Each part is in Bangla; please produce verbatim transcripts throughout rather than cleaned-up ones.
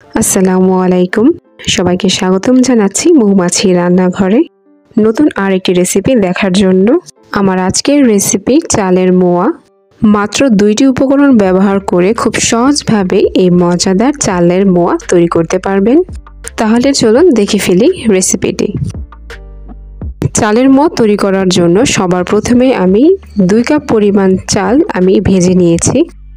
আসসালামু আলাইকুম, সবাইকে স্বাগতম জানাচ্ছি মৌমাছি রান্নাঘরে নতুন আরেকটি রেসিপি দেখার জন্য। আমার আজকের রেসিপি চালের মোয়া। মাত্র দুইটি উপকরণ ব্যবহার করে খুব সহজভাবে এই মজাদার চালের মোয়া তৈরি করতে পারবেন। তাহলে চলুন দেখে ফেলি রেসিপিটি। চালের মোয়া তৈরি করার জন্য সবার প্রথমে আমি দুই কাপ পরিমাণ চাল আমি ভেজে নিয়েছি।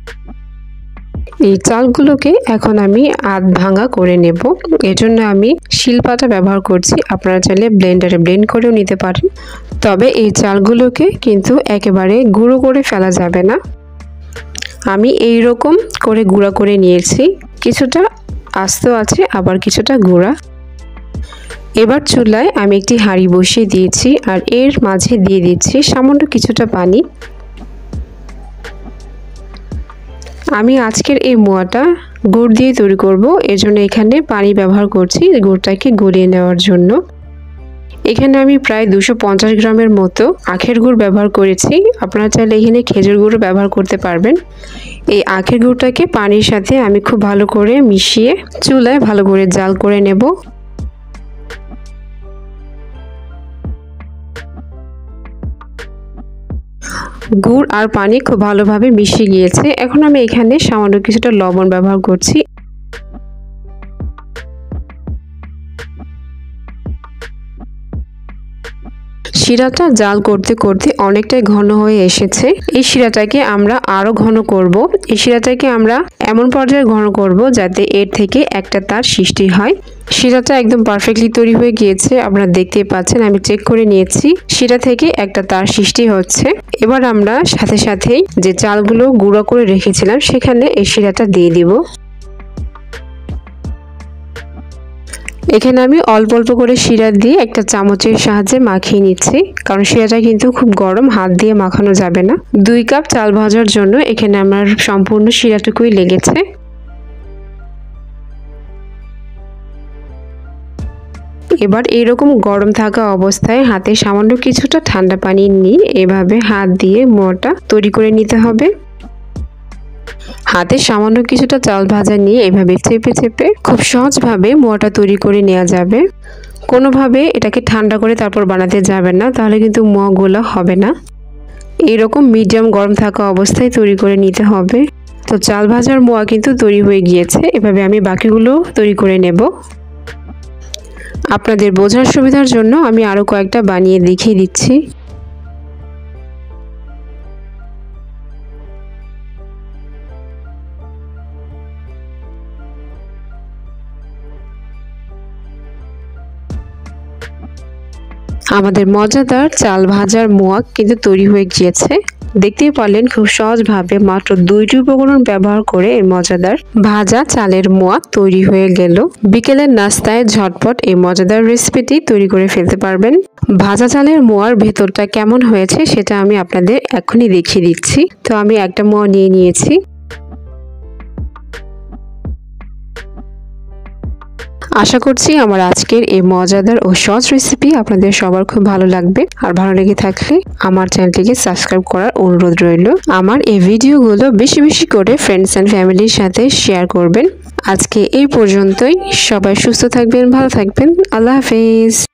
এই চালগুলোকে এখন আমি আধ ভাঙা করে নেব। এর জন্য আমি শিলপাটা ব্যবহার করছি, আপনারা চাইলে ব্লেন্ডারে ব্লেন্ড করেও নিতে পারেন। তবে এই চালগুলোকে কিন্তু একেবারে গুঁড়ো করে ফেলা যাবে না। আমি এই রকম করে গুঁড়া করে নিয়েছি, কিছুটা আস্ত আছে আবার কিছুটা গুঁড়া। এবার চুলায় আমি একটি হাঁড়ি বসিয়ে দিয়েছি আর এর মাঝে দিয়ে দিচ্ছি সামান্য কিছুটা পানি। আমি আজকের এই মোয়াটা গুড় দিয়ে তৈরি করব, এর জন্য এখানে পানি ব্যবহার করছি গুড়টাকে গলিয়ে নেওয়ার জন্য। এখানে আমি প্রায় দুশো পঞ্চাশ গ্রামের মতো আখের গুড় ব্যবহার করেছি, আপনারা চাইলে এখানে খেজুর গুড় ব্যবহার করতে পারবেন। এই আখের গুড়টাকে পানির সাথে আমি খুব ভালো করে মিশিয়ে চুলায় ভালো করে জাল করে নেব। গুড় আর পানি খুব ভালোভাবে মিশে গিয়েছে। এখন আমি এখানে সামান্য কিছুটা লবণ ব্যবহার করছি। শিরাটা জাল করতে করতে অনেকটাই ঘন হয়ে এসেছে। এই শিরাটাকে আমরা আরো ঘন করব। এই শিরাটাকে আমরা এমন পর্যায়ে ঘন করব যাতে এর থেকে একটা তার সৃষ্টি হয়। শিরাটা একদম পারফেক্টলি তৈরি হয়ে গিয়েছে, আপনারা দেখতেই পাচ্ছেন। আমি চেক করে নিয়েছি, শিরা থেকে একটা তার সৃষ্টি হচ্ছে। এবার আমরা সাথে সাথেই যে চালগুলো গুঁড়ো করে রেখেছিলাম সেখানে এই শিরাটা দিয়ে দিব। এখানে আমি অল্প অল্প করে শিরা দিয়ে একটা চামচের সাহায্যে মাখিয়ে নিচ্ছি, কারণ শিরাটা কিন্তু খুব গরম, হাত দিয়ে মাখানো যাবে না। দুই কাপ চাল ভাজার জন্য এখানে আমার সম্পূর্ণ শিরাটুকুই লেগেছে। এবার এরকম গরম থাকা অবস্থায় হাতে সামান্য কিছুটা ঠান্ডা পানি নিয়ে এভাবে হাত দিয়ে মোয়াটা তৈরি করে নিতে হবে। হাতে সামান্য কিছুটা চাল ভাজা নিয়ে এভাবে চেপে চেপে খুব সহজভাবে মোয়াটা তৈরি করে নেওয়া যাবে। কোনোভাবে এটাকে ঠান্ডা করে তারপর বানাতে যাবে না, তাহলে কিন্তু মোয়া গোলা হবে না। এরকম মিডিয়াম গরম থাকা অবস্থায় তৈরি করে নিতে হবে। তো চাল ভাজার মোয়া কিন্তু তৈরি হয়ে গিয়েছে। এভাবে আমি বাকিগুলো তৈরি করে নেব। আপনাদের বোঝার সুবিধার জন্য আমি আরো কয়েকটা বানিয়ে দেখিয়ে দিচ্ছি। আমাদের মজাদার চাল ভাজার মোয়া কিন্তু তৈরি হয়ে গিয়েছে। দেখতেই পারলেন খুব সহজভাবে মাত্র দুইটি উপকরণ ব্যবহার করে এই মজাদার ভাজা চালের মোয়া তৈরি হয়ে গেল। বিকেলের নাস্তায় ঝটপট এই মজাদার রেসিপিটি তৈরি করে ফেলতে পারবেন। ভাজা চালের মোয়ার ভেতরটা কেমন হয়েছে সেটা আমি আপনাদের এখনই দেখিয়ে দিচ্ছি। তো আমি একটা মোয়া নিয়ে নিয়েছি। আশা করছি আমার আজকের এই মজাদার ও সহজ রেসিপি আপনাদের সবার খুব ভালো লাগবে। আর ভালো লেগে থাকলে আমার চ্যানেলটিকে সাবস্ক্রাইব করার অনুরোধ রইল। আমার এই ভিডিওগুলো বেশি বেশি করে ফ্রেন্ডস অ্যান্ড ফ্যামিলির সাথে শেয়ার করবেন। আজকে এই পর্যন্তই। সবাই সুস্থ থাকবেন, ভালো থাকবেন। আল্লাহ হাফেজ।